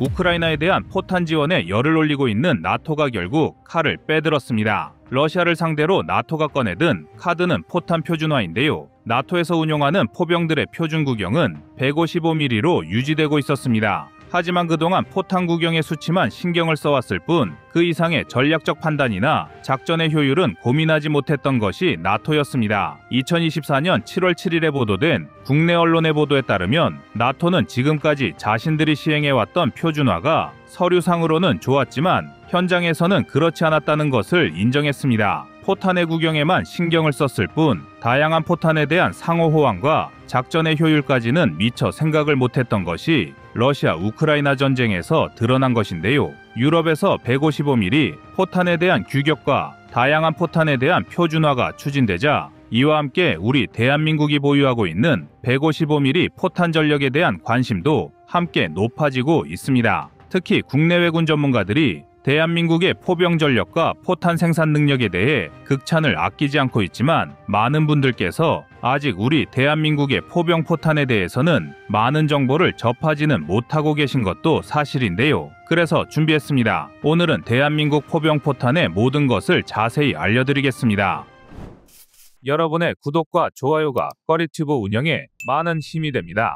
우크라이나에 대한 포탄 지원에 열을 올리고 있는 나토가 결국 칼을 빼들었습니다. 러시아를 상대로 나토가 꺼내든 카드는 포탄 표준화인데요. 나토에서 운용하는 포병들의 표준 구경은 155mm로 유지되고 있었습니다. 하지만 그동안 포탄 구경의 수치만 신경을 써왔을 뿐 그 이상의 전략적 판단이나 작전의 효율은 고민하지 못했던 것이 나토였습니다. 2024년 7월 7일에 보도된 국내 언론의 보도에 따르면 나토는 지금까지 자신들이 시행해왔던 표준화가 서류상으로는 좋았지만 현장에서는 그렇지 않았다는 것을 인정했습니다. 포탄의 구경에만 신경을 썼을 뿐 다양한 포탄에 대한 상호 호환과 작전의 효율까지는 미처 생각을 못했던 것이 러시아 우크라이나 전쟁에서 드러난 것인데요. 유럽에서 155mm 포탄에 대한 규격과 다양한 포탄에 대한 표준화가 추진되자 이와 함께 우리 대한민국이 보유하고 있는 155mm 포탄 전력에 대한 관심도 함께 높아지고 있습니다. 특히 국내외군 전문가들이 대한민국의 포병 전력과 포탄 생산 능력에 대해 극찬을 아끼지 않고 있지만 많은 분들께서 아직 우리 대한민국의 포병 포탄에 대해서는 많은 정보를 접하지는 못하고 계신 것도 사실인데요. 그래서 준비했습니다. 오늘은 대한민국 포병 포탄의 모든 것을 자세히 알려드리겠습니다. 여러분의 구독과 좋아요가 꺼리튜브 운영에 많은 힘이 됩니다.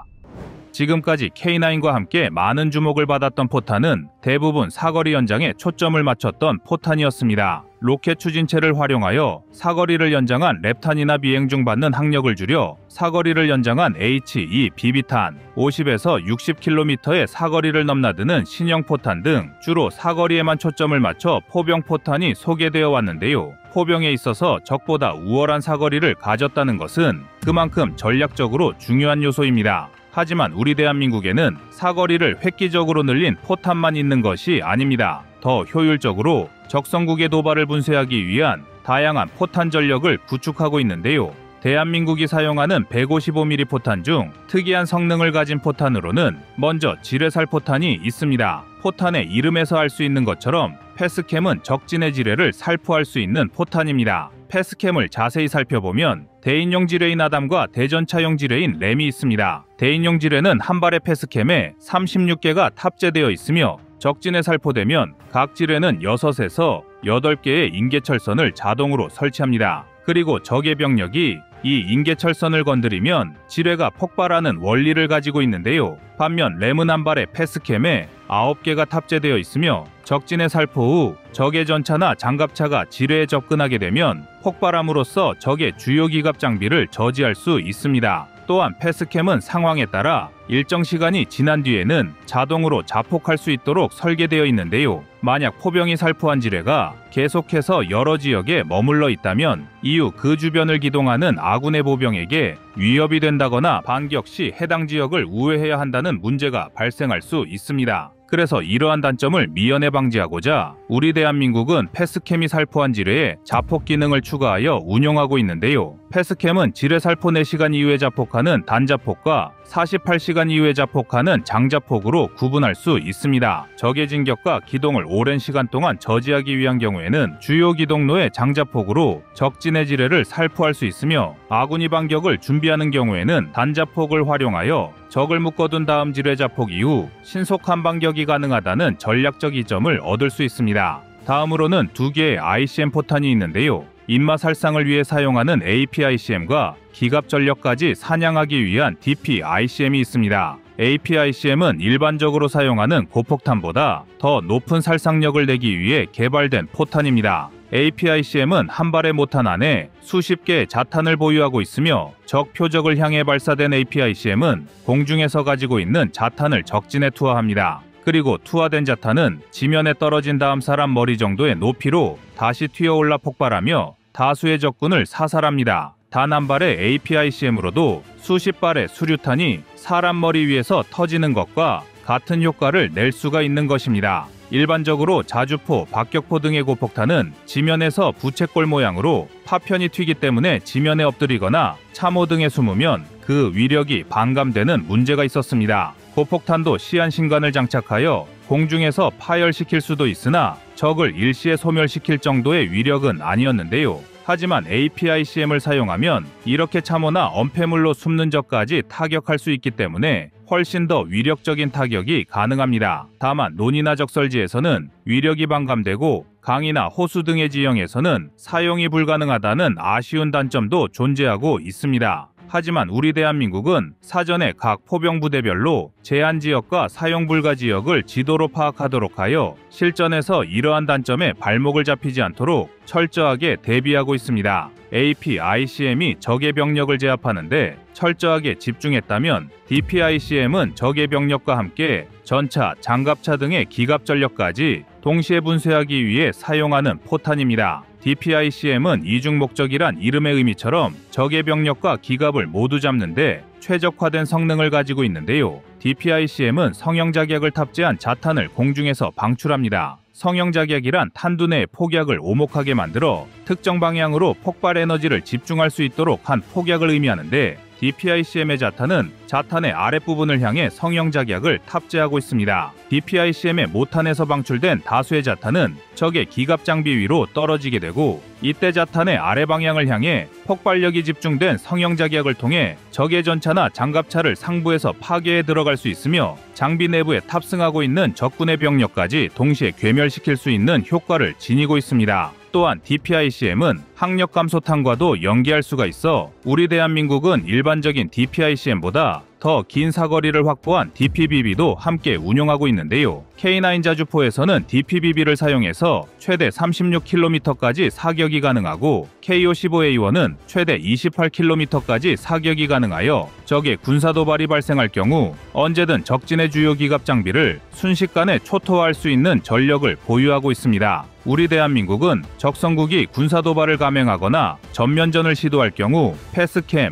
지금까지 K9과 함께 많은 주목을 받았던 포탄은 대부분 사거리 연장에 초점을 맞췄던 포탄이었습니다. 로켓 추진체를 활용하여 사거리를 연장한 랩탄이나 비행 중 받는 항력을 줄여 사거리를 연장한 H-2 비비탄, 50에서 60km의 사거리를 넘나드는 신형 포탄 등 주로 사거리에만 초점을 맞춰 포병 포탄이 소개되어 왔는데요. 포병에 있어서 적보다 우월한 사거리를 가졌다는 것은 그만큼 전략적으로 중요한 요소입니다. 하지만 우리 대한민국에는 사거리를 획기적으로 늘린 포탄만 있는 것이 아닙니다. 더 효율적으로 적성국의 도발을 분쇄하기 위한 다양한 포탄 전력을 구축하고 있는데요. 대한민국이 사용하는 155mm 포탄 중 특이한 성능을 가진 포탄으로는 먼저 지뢰살 포탄이 있습니다. 포탄의 이름에서 알 수 있는 것처럼 패스캠은 적진의 지뢰를 살포할 수 있는 포탄입니다. 패스캠을 자세히 살펴보면 대인용 지뢰인 아담과 대전차용 지뢰인 램이 있습니다. 대인용 지뢰는 한 발의 패스캠에 36개가 탑재되어 있으며 적진에 살포되면 각 지뢰는 6에서 8개의 인계철선을 자동으로 설치합니다. 그리고 적의 병력이 이 인계철선을 건드리면 지뢰가 폭발하는 원리를 가지고 있는데요. 반면 램은 한 발의 패스캠에 9개가 탑재되어 있으며 적진에 살포 후 적의 전차나 장갑차가 지뢰에 접근하게 되면 폭발함으로써 적의 주요 기갑 장비를 저지할 수 있습니다. 또한 패스캠은 상황에 따라 일정 시간이 지난 뒤에는 자동으로 자폭할 수 있도록 설계되어 있는데요. 만약 포병이 살포한 지뢰가 계속해서 여러 지역에 머물러 있다면 이후 그 주변을 기동하는 아군의 보병에게 위협이 된다거나 반격 시 해당 지역을 우회해야 한다는 문제가 발생할 수 있습니다. 그래서 이러한 단점을 미연에 방지하고자 우리 대한민국은 패스캠이 살포한 지뢰에 자폭 기능을 추가하여 운용하고 있는데요. 패스캠은 지뢰 살포 4시간 이후에 자폭하는 단자폭과 48시간 이후에 자폭하는 장자폭으로 구분할 수 있습니다. 적의 진격과 기동을 오랜 시간 동안 저지하기 위한 경우에는 주요 기동로의 장자폭으로 적진의 지뢰를 살포할 수 있으며 아군이 반격을 준비하는 경우에는 단자폭을 활용하여 적을 묶어둔 다음 지뢰 자폭 이후 신속한 반격이 가능하다는 전략적 이점을 얻을 수 있습니다. 다음으로는 2개의 ICM 포탄이 있는데요. 인마 살상을 위해 사용하는 APICM과 기갑 전력까지 사냥하기 위한 DPICM이 있습니다. APICM은 일반적으로 사용하는 고폭탄보다 더 높은 살상력을 내기 위해 개발된 포탄입니다. APICM은 한 발의 모탄 안에 수십 개의 자탄을 보유하고 있으며 적 표적을 향해 발사된 APICM은 공중에서 가지고 있는 자탄을 적진에 투하합니다. 그리고 투하된 자탄은 지면에 떨어진 다음 사람 머리 정도의 높이로 다시 튀어올라 폭발하며 다수의 적군을 사살합니다. 단 한 발의 APICM으로도 수십 발의 수류탄이 사람 머리 위에서 터지는 것과 같은 효과를 낼 수가 있는 것입니다. 일반적으로 자주포, 박격포 등의 고폭탄은 지면에서 부채꼴 모양으로 파편이 튀기 때문에 지면에 엎드리거나 참호 등에 숨으면 그 위력이 반감되는 문제가 있었습니다. 고폭탄도 시한신관을 장착하여 공중에서 파열시킬 수도 있으나 적을 일시에 소멸시킬 정도의 위력은 아니었는데요. 하지만 APICM을 사용하면 이렇게 참호나 엄폐물로 숨는 적까지 타격할 수 있기 때문에 훨씬 더 위력적인 타격이 가능합니다. 다만 논이나 적설지에서는 위력이 반감되고 강이나 호수 등의 지형에서는 사용이 불가능하다는 아쉬운 단점도 존재하고 있습니다. 하지만 우리 대한민국은 사전에 각 포병부대별로 제한 지역과 사용 불가 지역을 지도로 파악하도록 하여 실전에서 이러한 단점에 발목을 잡히지 않도록 철저하게 대비하고 있습니다. APICM이 적의 병력을 제압하는데 철저하게 집중했다면 DPICM은 적의 병력과 함께 전차, 장갑차 등의 기갑 전력까지 동시에 분쇄하기 위해 사용하는 포탄입니다. DPICM은 이중 목적이란 이름의 의미처럼 적의 병력과 기갑을 모두 잡는데 최적화된 성능을 가지고 있는데요. DPICM은 성형자격을 탑재한 자탄을 공중에서 방출합니다. 성형자격이란 탄두 내의 폭약을 오목하게 만들어 특정 방향으로 폭발 에너지를 집중할 수 있도록 한 폭약을 의미하는데 DPICM의 자탄은 자탄의 아랫부분을 향해 성형자격을 탑재하고 있습니다. DPICM의 모탄에서 방출된 다수의 자탄은 적의 기갑 장비 위로 떨어지게 되고 이때 자탄의 아래 방향을 향해 폭발력이 집중된 성형자격을 통해 적의 전차나 장갑차를 상부에서 파괴해 들어갈 수 있으며 장비 내부에 탑승하고 있는 적군의 병력까지 동시에 괴멸시킬 수 있는 효과를 지니고 있습니다. 또한 DPICM은 항력 감소탄과도 연계할 수가 있어 우리 대한민국은 일반적인 DPICM보다 더 긴 사거리를 확보한 DPBB도 함께 운용하고 있는데요. K9 자주포에서는 DPBB를 사용해서 최대 36km까지 사격이 가능하고 KO-15A1은 최대 28km까지 사격이 가능하여 적의 군사도발이 발생할 경우 언제든 적진의 주요 기갑 장비를 순식간에 초토화할 수 있는 전력을 보유하고 있습니다. 우리 대한민국은 적성국이 군사도발을 감행하거나 전면전을 시도할 경우 패스캠,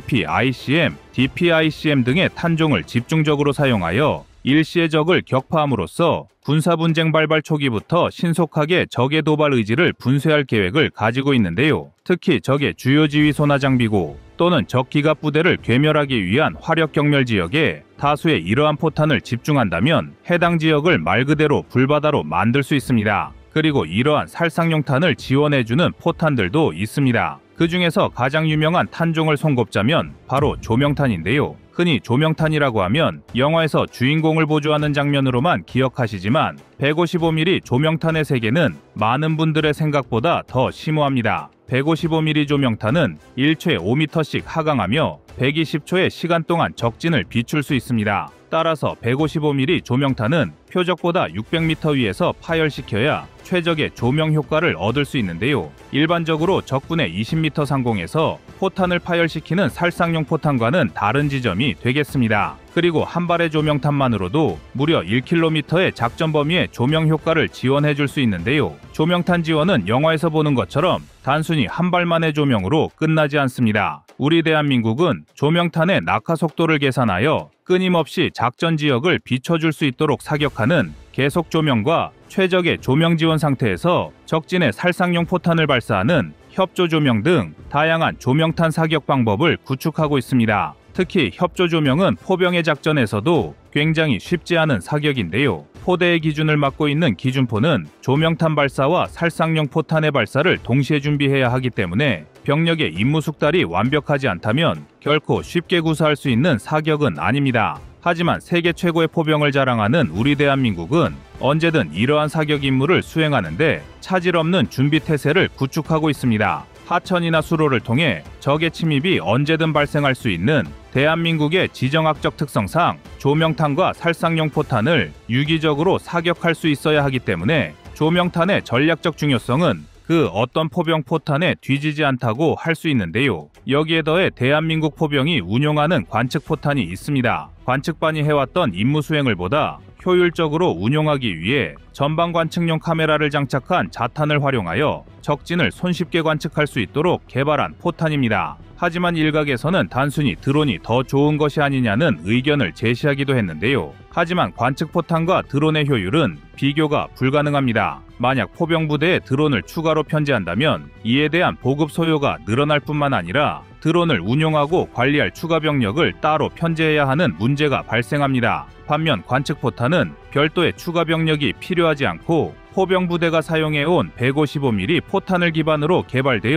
APICM, DPICM 등의 탄종을 집중적으로 사용하여 일시의 적을 격파함으로써 군사분쟁 발발 초기부터 신속하게 적의 도발 의지를 분쇄할 계획을 가지고 있는데요. 특히 적의 주요 지휘 소나 장비고 또는 적 기갑 부대를 괴멸하기 위한 화력 경멸 지역에 다수의 이러한 포탄을 집중한다면 해당 지역을 말 그대로 불바다로 만들 수 있습니다. 그리고 이러한 살상용탄을 지원해주는 포탄들도 있습니다. 그 중에서 가장 유명한 탄종을 손꼽자면 바로 조명탄인데요. 흔히 조명탄이라고 하면 영화에서 주인공을 보조하는 장면으로만 기억하시지만 155mm 조명탄의 세계는 많은 분들의 생각보다 더 심오합니다. 155mm 조명탄은 1초에 5m씩 하강하며 120초의 시간 동안 적진을 비출 수 있습니다. 따라서 155mm 조명탄은 표적보다 600m 위에서 파열시켜야 최적의 조명 효과를 얻을 수 있는데요. 일반적으로 적군의 20m 상공에서 포탄을 파열시키는 살상용 포탄과는 다른 지점이 되겠습니다. 그리고 한 발의 조명탄만으로도 무려 1km의 작전 범위의 조명 효과를 지원해 줄 수 있는데요. 조명탄 지원은 영화에서 보는 것처럼 단순히 한 발만의 조명으로 끝나지 않습니다. 우리 대한민국은 조명탄의 낙하 속도를 계산하여 끊임없이 작전 지역을 비춰줄 수 있도록 사격하는 계속 조명과 최적의 조명 지원 상태에서 적진의 살상용 포탄을 발사하는 협조 조명 등 다양한 조명탄 사격 방법을 구축하고 있습니다. 특히 협조 조명은 포병의 작전에서도 굉장히 쉽지 않은 사격인데요. 포대의 기준을 맡고 있는 기준포는 조명탄 발사와 살상용 포탄의 발사를 동시에 준비해야 하기 때문에 병력의 임무 숙달이 완벽하지 않다면 결코 쉽게 구사할 수 있는 사격은 아닙니다. 하지만 세계 최고의 포병을 자랑하는 우리 대한민국은 언제든 이러한 사격 임무를 수행하는데 차질 없는 준비 태세를 구축하고 있습니다. 하천이나 수로를 통해 적의 침입이 언제든 발생할 수 있는 대한민국의 지정학적 특성상 조명탄과 살상용 포탄을 유기적으로 사격할 수 있어야 하기 때문에 조명탄의 전략적 중요성은 그 어떤 포병 포탄에 뒤지지 않다고 할 수 있는데요. 여기에 더해 대한민국 포병이 운용하는 관측 포탄이 있습니다. 관측반이 해왔던 임무 수행을 보다 효율적으로 운용하기 위해 전방 관측용 카메라를 장착한 자탄을 활용하여 적진을 손쉽게 관측할 수 있도록 개발한 포탄입니다. 하지만 일각에서는 단순히 드론이 더 좋은 것이 아니냐는 의견을 제시하기도 했는데요. 하지만 관측 포탄과 드론의 효율은 비교가 불가능합니다. 만약 포병부대에 드론을 추가로 편제한다면 이에 대한 보급 소요가 늘어날 뿐만 아니라 드론을 운용하고 관리할 추가 병력을 따로 편제해야 하는 문제가 발생합니다. 반면 관측포탄은 별도의 추가 병력이 필요하지 않고 포병부대가 사용해온 155mm 포탄을 기반으로 개발되어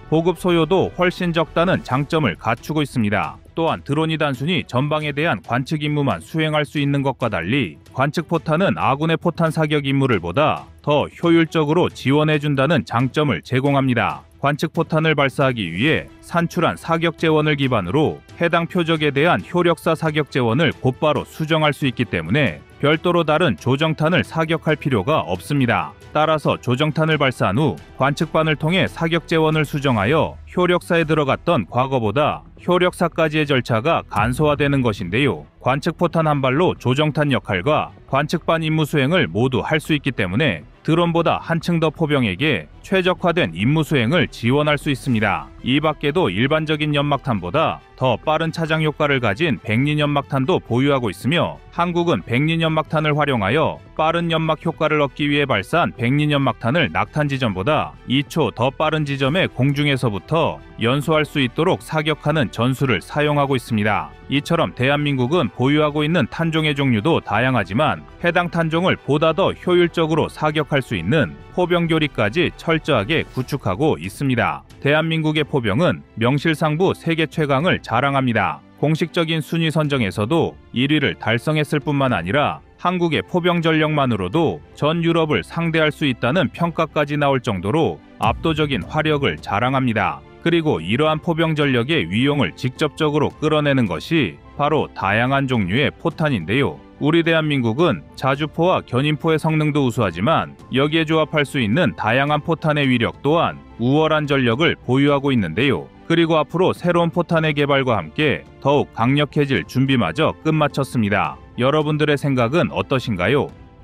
보급 소요도 훨씬 적다는 장점을 갖추고 있습니다. 또한 드론이 단순히 전방에 대한 관측 임무만 수행할 수 있는 것과 달리 관측 포탄은 아군의 포탄 사격 임무를 보다 더 효율적으로 지원해준다는 장점을 제공합니다. 관측 포탄을 발사하기 위해 산출한 사격 재원을 기반으로 해당 표적에 대한 효력사 사격 재원을 곧바로 수정할 수 있기 때문에 별도로 다른 조정탄을 사격할 필요가 없습니다. 따라서 조정탄을 발사한 후 관측반을 통해 사격 재원을 수정하여 효력사에 들어갔던 과거보다 효력사까지의 절차가 간소화되는 것인데요. 관측포탄 한 발로 조정탄 역할과 관측반 임무 수행을 모두 할 수 있기 때문에 드론보다 한층 더 포병에게 최적화된 임무 수행을 지원할 수 있습니다. 이 밖에도 일반적인 연막탄보다 더 빠른 차장 효과를 가진 백린 연막탄도 보유하고 있으며 한국은 백린 연막탄을 활용하여 빠른 연막 효과를 얻기 위해 발사한 백린 연막탄을 낙탄 지점보다 2초 더 빠른 지점의 공중에서부터 연소할 수 있도록 사격하는 전술을 사용하고 있습니다. 이처럼 대한민국은 보유하고 있는 탄종의 종류도 다양하지만 해당 탄종을 보다 더 효율적으로 사격할 수 있는 포병 교리까지 철저하게 구축하고 있습니다. 대한민국의 포병은 명실상부 세계 최강을 자랑합니다. 공식적인 순위 선정에서도 1위를 달성했을 뿐만 아니라 한국의 포병 전력만으로도 전 유럽을 상대할 수 있다는 평가까지 나올 정도로 압도적인 화력을 자랑합니다. 그리고 이러한 포병 전력의 위용을 직접적으로 끌어내는 것이 바로 다양한 종류의 포탄인데요. 우리 대한민국은 자주포와 견인포의 성능도 우수하지만 여기에 조합할 수 있는 다양한 포탄의 위력 또한 우월한 전력을 보유하고 있는데요. 그리고 앞으로 새로운 포탄의 개발과 함께 더욱 강력해질 준비마저 끝마쳤습니다. 여러분들의 생각은 어떠신가요?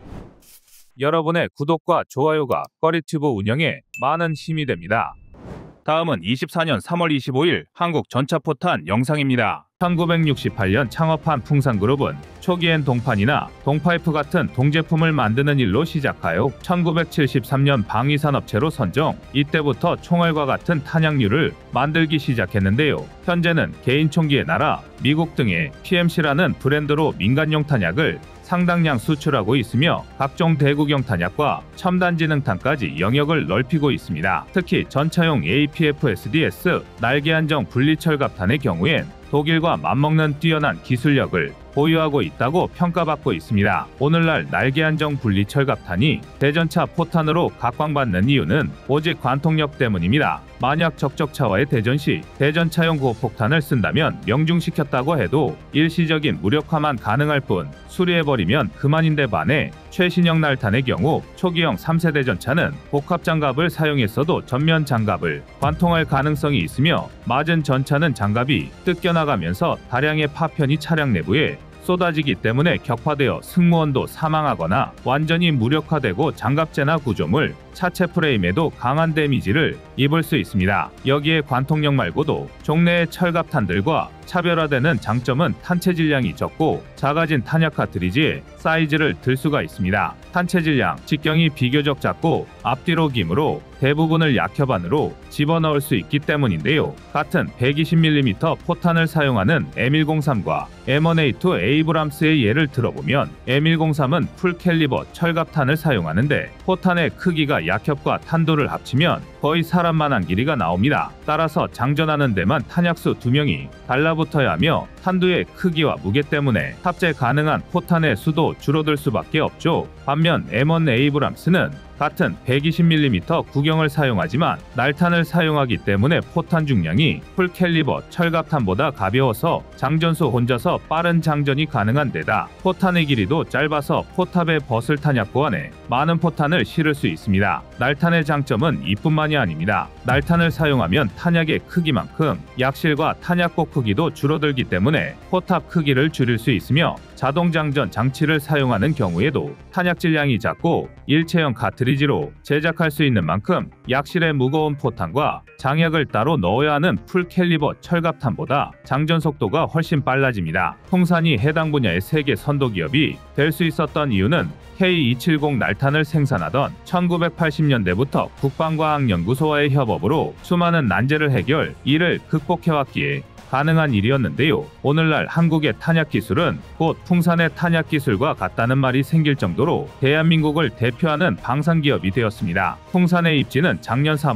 여러분의 구독과 좋아요가 꺼리튜브 운영에 많은 힘이 됩니다. 다음은 24년 3월 25일 한국 전차포탄 영상입니다. 1968년 창업한 풍산그룹은 초기엔 동판이나 동파이프 같은 동제품을 만드는 일로 시작하여 1973년 방위산업체로 선정, 이때부터 총알과 같은 탄약류를 만들기 시작했는데요. 현재는 개인 총기의 나라 미국 등의 PMC라는 브랜드로 민간용 탄약을 상당량 수출하고 있으며 각종 대구경 탄약과 첨단지능탄까지 영역을 넓히고 있습니다. 특히 전차용 APF-SDS 날개 안정 분리철갑탄의 경우엔 독일과 맞먹는 뛰어난 기술력을 보유하고 있다고 평가받고 있습니다. 오늘날 날개 안정 분리철갑탄이 대전차 포탄으로 각광받는 이유는 오직 관통력 때문입니다. 만약 적적차와의 대전 시 대전차용 고폭탄을 쓴다면 명중시켰다고 해도 일시적인 무력화만 가능할 뿐 수리해버리면 그만인데 반해 최신형 날탄의 경우 초기형 3세대 전차는 복합장갑을 사용했어도 전면 장갑을 관통할 가능성이 있으며 맞은 전차는 장갑이 뜯겨나가면서 다량의 파편이 차량 내부에 쏟아지기 때문에 격파되어 승무원도 사망하거나 완전히 무력화되고 장갑재나 구조물, 차체 프레임에도 강한 데미지를 입을 수 있습니다. 여기에 관통력 말고도 종래의 철갑탄들과 차별화되는 장점은 탄체 질량이 적고 작아진 탄약 카트리지에 사이즈를 들 수가 있습니다. 탄체 질량, 직경이 비교적 작고 앞뒤로 기므로 대부분을 약협안으로 집어넣을 수 있기 때문인데요. 같은 120mm 포탄을 사용하는 M103과 M1A2 에이브람스의 예를 들어보면 M103은 풀캘리버 철갑탄을 사용하는데 포탄의 크기가 약협과 탄도를 합치면 거의 사람만한 길이가 나옵니다. 따라서 장전하는 데만 탄약수 2명이 달라붙어야 하며 탄두의 크기와 무게 때문에 탑재 가능한 포탄의 수도 줄어들 수밖에 없죠. 반면 M1 에이브람스는 같은 120mm 구경을 사용하지만 날탄을 사용하기 때문에 포탄 중량이 풀캘리버 철갑탄보다 가벼워서 장전수 혼자서 빠른 장전이 가능한 데다 포탄의 길이도 짧아서 포탑에 벗을 탄약 보안에 많은 포탄을 실을 수 있습니다. 날탄의 장점은 이뿐만이 아닙니다. 날탄을 사용하면 탄약의 크기만큼 약실과 탄약고 크기도 줄어들기 때문에 포탑 크기를 줄일 수 있으며 자동장전 장치를 사용하는 경우에도 탄약 질량이 작고 일체형 카트리지로 제작할 수 있는 만큼 약실의 무거운 포탄과 장약을 따로 넣어야 하는 풀캘리버 철갑탄보다 장전 속도가 훨씬 빨라집니다. 풍산이 해당 분야의 세계 선도 기업이 될 수 있었던 이유는 K270 날탄을 생산하던 1980년대부터 국방과학연구소와의 협업으로 수많은 난제를 해결, 이를 극복해왔기에 가능한 일이었는데요. 오늘날 한국의 탄약 기술은 곧 풍산의 탄약 기술과 같다는 말이 생길 정도로 대한민국을 대표하는 방산기업이 되었습니다. 풍산의 입지는 작년 3월엔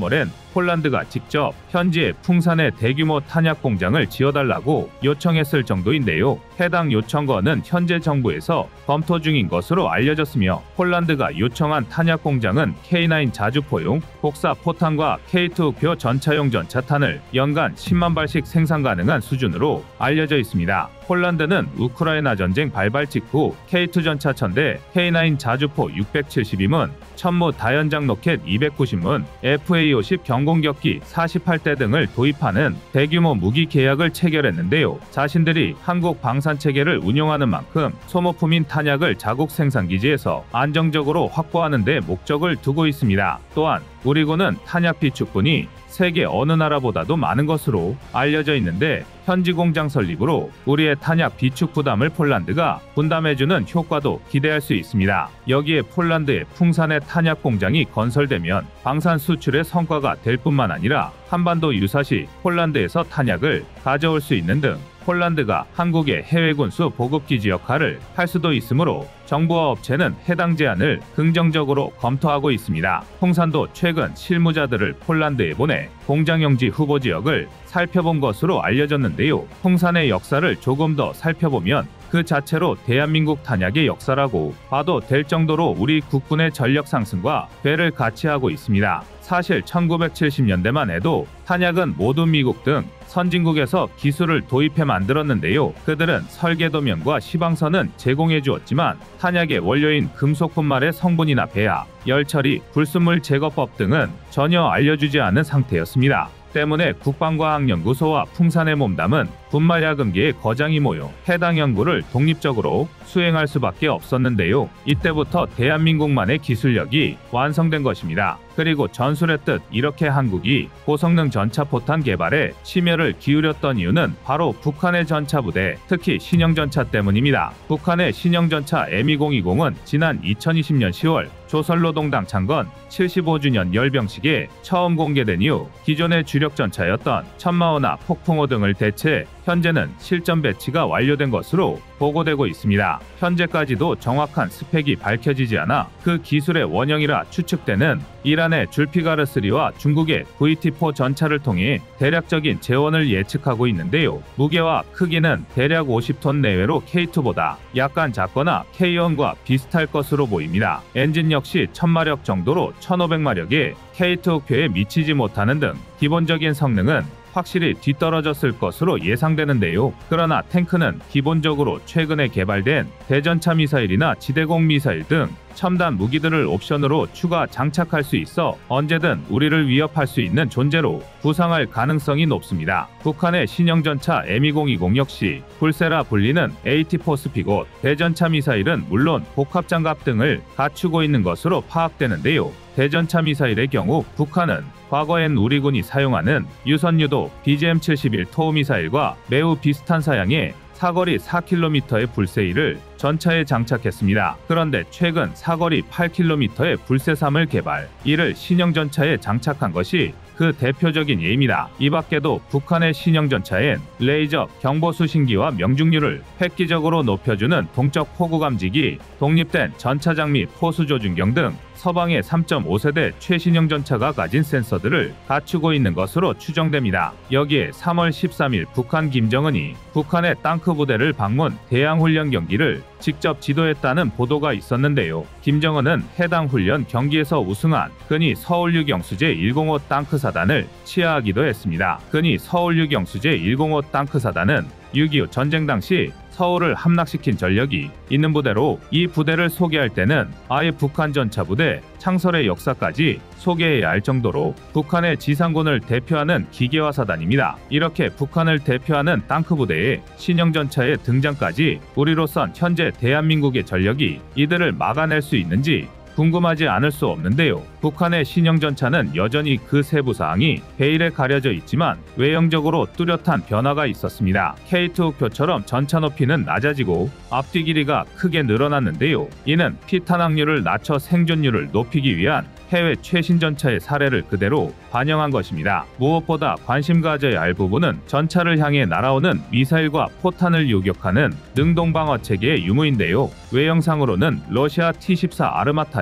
폴란드가 직접 현지에 풍산에 대규모 탄약 공장을 지어달라고 요청했을 정도인데요. 해당 요청건은 현재 정부에서 검토 중인 것으로 알려졌으며 폴란드가 요청한 탄약 공장은 K9 자주포용 복사 포탄과 K2표 전차용 전차탄을 연간 10만 발씩 생산 가능한 수준으로 알려져 있습니다. 폴란드는 우크라이나 전쟁 발발 직후 K2 전차 1000대, K9 자주포 670문, 천무 다연장 로켓 290문, FA-50 경공격기 48대 등을 도입하는 대규모 무기 계약을 체결했는데요. 자신들이 한국 방산체계를 운용하는 만큼 소모품인 탄약을 자국 생산기지에서 안정적으로 확보하는 데 목적을 두고 있습니다. 또한 우리 군은 탄약 비축분이 세계 어느 나라보다도 많은 것으로 알려져 있는데 현지 공장 설립으로 우리의 탄약 비축 부담을 폴란드가 분담해주는 효과도 기대할 수 있습니다. 여기에 폴란드의 풍산의 탄약 공장이 건설되면 방산 수출의 성과가 될 뿐만 아니라 한반도 유사시 폴란드에서 탄약을 가져올 수 있는 등 폴란드가 한국의 해외 군수 보급기지 역할을 할 수도 있으므로 정부와 업체는 해당 제안을 긍정적으로 검토하고 있습니다. 홍산도 최근 실무자들을 폴란드에 보내 공장 용지 후보 지역을 살펴본 것으로 알려졌는데요. 홍산의 역사를 조금 더 살펴보면 그 자체로 대한민국 탄약의 역사라고 봐도 될 정도로 우리 국군의 전력 상승과 배를 같이 하고 있습니다. 사실 1970년대만 해도 탄약은 모두 미국 등 선진국에서 기술을 도입해 만들었는데요. 그들은 설계도면과 시방선은 제공해 주었지만 탄약의 원료인 금속 분말의 성분이나 배합, 열처리, 불순물 제거법 등은 전혀 알려주지 않은 상태였습니다. 때문에 국방과학연구소와 풍산에 몸담은 분말야금계의 거장이 모여 해당 연구를 독립적으로 수행할 수밖에 없었는데요. 이때부터 대한민국만의 기술력이 완성된 것입니다. 그리고 전술했듯 이렇게 한국이 고성능 전차포탄 개발에 심혈을 기울였던 이유는 바로 북한의 전차부대, 특히 신형전차 때문입니다. 북한의 신형전차 M2020은 지난 2020년 10월 조선노동당 창건 75주년 열병식에 처음 공개된 이후 기존의 주력 전차였던 천마호나 폭풍호 등을 대체 현재는 실전 배치가 완료된 것으로 보고되고 있습니다. 현재까지도 정확한 스펙이 밝혀지지 않아 그 기술의 원형이라 추측되는 이란의 줄피가르3와 중국의 VT4 전차를 통해 대략적인 재원을 예측하고 있는데요. 무게와 크기는 대략 50톤 내외로 K2보다 약간 작거나 K1과 비슷할 것으로 보입니다. 엔진 역시 1000마력 정도로 1500마력에 K2궤에 미치지 못하는 등 기본적인 성능은 확실히 뒤떨어졌을 것으로 예상되는데요. 그러나 탱크는 기본적으로 최근에 개발된 대전차 미사일이나 지대공 미사일 등 첨단 무기들을 옵션으로 추가 장착할 수 있어 언제든 우리를 위협할 수 있는 존재로 부상할 가능성이 높습니다. 북한의 신형전차 M2020 역시 불세라 불리는 AT4스피고 대전차 미사일은 물론 복합장갑 등을 갖추고 있는 것으로 파악되는데요. 대전차 미사일의 경우 북한은 과거엔 우리 군이 사용하는 유선유도 BGM-71 토우 미사일과 매우 비슷한 사양의 사거리 4km의 불세일을 전차에 장착했습니다. 그런데 최근 사거리 8km의 불세삼을 개발, 이를 신형전차에 장착한 것이 그 대표적인 예입니다. 이 밖에도 북한의 신형전차엔 레이저, 경보수신기와 명중률을 획기적으로 높여주는 동적 포구 감지기, 독립된 전차장 및 포수조준경 등 서방의 3.5세대 최신형 전차가 가진 센서들을 갖추고 있는 것으로 추정됩니다. 여기에 3월 13일 북한 김정은이 북한의 땅크 부대를 방문 대항훈련 경기를 직접 지도했다는 보도가 있었는데요. 김정은은 해당 훈련 경기에서 우승한 근위 서울유 경수제 105 땅크 사단을 치하하기도 했습니다. 근위 서울유 경수제 105 땅크 사단은 6.25 전쟁 당시 서울을 함락시킨 전력이 있는 부대로 이 부대를 소개할 때는 아예 북한 전차부대 창설의 역사까지 소개해야 할 정도로 북한의 지상군을 대표하는 기계화 사단입니다. 이렇게 북한을 대표하는 땅크 부대의 신형 전차의 등장까지 우리로선 현재 대한민국의 전력이 이들을 막아낼 수 있는지 궁금하지 않을 수 없는데요. 북한의 신형 전차는 여전히 그 세부 사항이 베일에 가려져 있지만 외형적으로 뚜렷한 변화가 있었습니다. K2교처럼 전차 높이는 낮아지고 앞뒤 길이가 크게 늘어났는데요. 이는 피탄확률을 낮춰 생존율을 높이기 위한 해외 최신 전차의 사례를 그대로 반영한 것입니다. 무엇보다 관심 가져야 할 부분은 전차를 향해 날아오는 미사일과 포탄을 요격하는 능동방어 체계의 유무인데요. 외형상으로는 러시아 T-14 아르마타의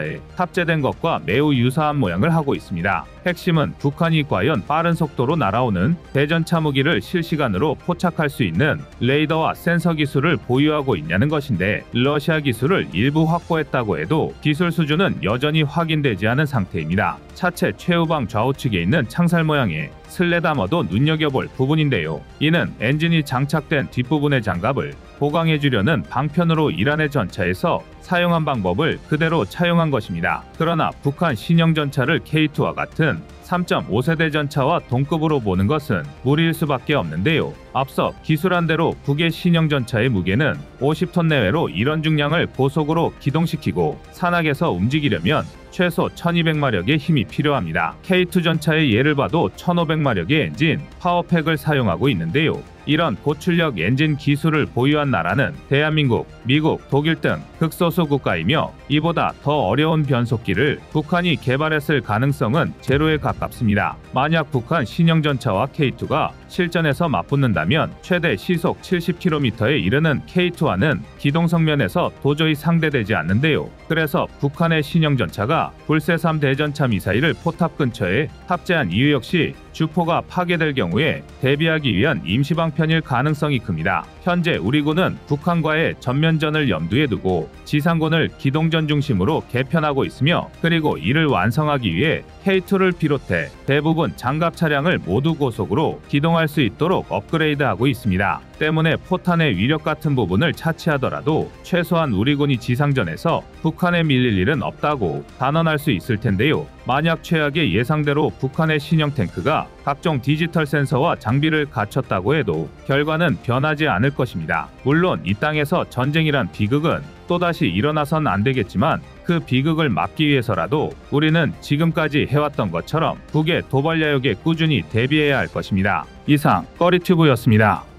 전차에 탑재된 것과 매우 유사한 모양을 하고 있습니다. 핵심은 북한이 과연 빠른 속도로 날아오는 대전차 무기를 실시간으로 포착할 수 있는 레이더와 센서 기술을 보유하고 있냐는 것인데, 러시아 기술을 일부 확보했다고 해도 기술 수준은 여전히 확인되지 않은 상태입니다. 차체 최후방 좌우측에 있는 창살 모양의 슬레다머도 눈여겨볼 부분인데요. 이는 엔진이 장착된 뒷부분의 장갑을 보강해주려는 방편으로 이란의 전차에서 사용한 방법을 그대로 차용한 것입니다. 그러나 북한 신형 전차를 K2와 같은 3.5세대 전차와 동급으로 보는 것은 무리일 수밖에 없는데요. 앞서 기술한 대로 북의 신형 전차의 무게는 50톤 내외로 이런 중량을 고속으로 기동시키고 산악에서 움직이려면 최소 1200마력의 힘이 필요합니다. K2 전차의 예를 봐도 1500마력의 엔진, 파워팩을 사용하고 있는데요. 이런 고출력 엔진 기술을 보유한 나라는 대한민국, 미국, 독일 등 극소수 국가이며 이보다 더 어려운 변속기를 북한이 개발했을 가능성은 제로에 가깝습니다. 만약 북한 신형 전차와 K2가 실전에서 맞붙는다면 최대 시속 70km에 이르는 K2와는 기동성 면에서 도저히 상대되지 않는데요. 그래서 북한의 신형 전차가 불세삼 대전차 미사일을 포탑 근처에 탑재한 이유 역시 주포가 파괴될 경우에 대비하기 위한 임시방편일 가능성이 큽니다. 현재 우리 군은 북한과의 전면전을 염두에 두고 지상군을 기동전 중심으로 개편하고 있으며, 그리고 이를 완성하기 위해 K2를 비롯해 대부분 장갑 차량을 모두 고속으로 기동할 수 있도록 업그레이드하고 있습니다. 때문에 포탄의 위력 같은 부분을 차치하더라도 최소한 우리 군이 지상전에서 북한에 밀릴 일은 없다고 단언할 수 있을 텐데요. 만약 최악의 예상대로 북한의 신형 탱크가 각종 디지털 센서와 장비를 갖췄다고 해도 결과는 변하지 않을 것입니다. 물론 이 땅에서 전쟁이란 비극은 또다시 일어나선 안 되겠지만, 그 비극을 막기 위해서라도 우리는 지금까지 해왔던 것처럼 북의 도발 야욕에 꾸준히 대비해야 할 것입니다. 이상 꺼리튜브였습니다.